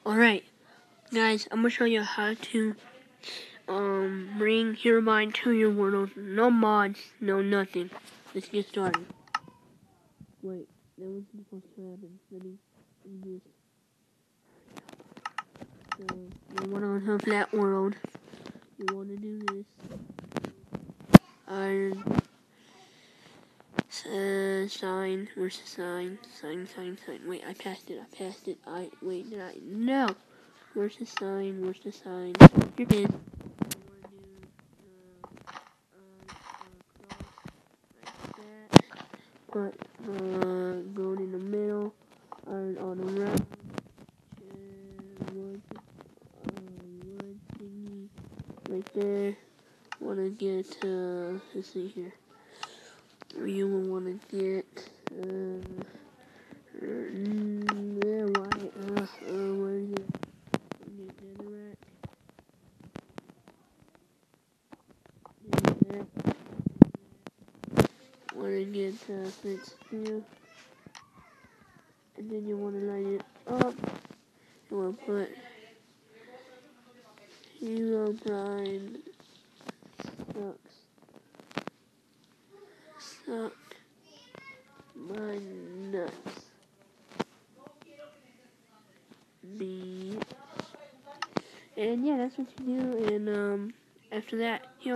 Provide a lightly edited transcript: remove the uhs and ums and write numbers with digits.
Alright, guys, I'm gonna show you how to bring Herobrine to your world. No mods, no nothing. Let's get started. Wait, that wasn't supposed to happen. Let me do this. So, you wanna have that world. You wanna do this. Iron. Sign. Where's the sign? Sign. Wait, I passed it. Wait, did I? No! Where's the sign? Here it is. Put gold in the middle, iron on the right, wood thingy right there. Wanna get let's see here. You will wanna get where is it? Wanna get fence here, and then you wanna line it up. You wanna put Herobrine suck my nuts. And yeah, that's what you do. And after that,